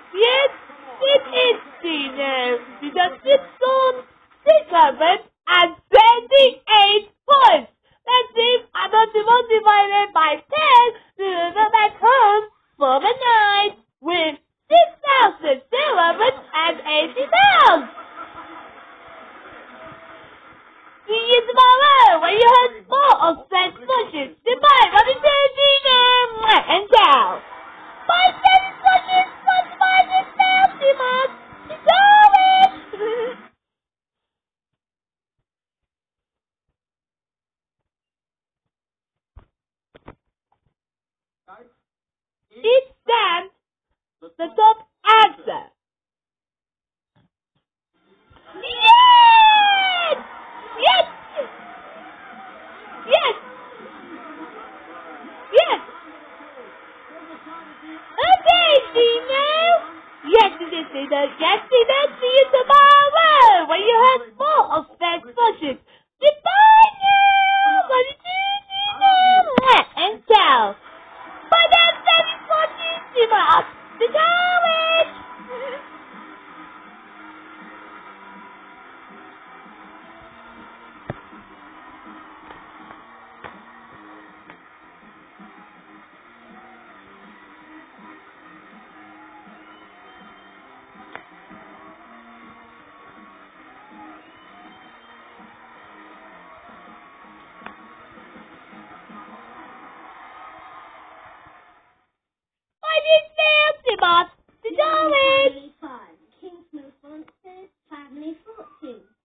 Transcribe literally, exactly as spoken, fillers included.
Yes, it is Tina. Deducted soon six hundred twenty-eight points. Let's see, I got divided by ten to the back home for the night with six thousand seven hundred eighty pounds. See you tomorrow when you have more of such pushes. Goodbye, Mommy Tina, and ciao. Bye, Daddy Pushes, what's my nasty mom? It stands the top answer. Yes! Yes! Yes! Yes! Okay, Tina! Yes, it is, Tina. Yes, Tina. See you tomorrow when you have more of that budget.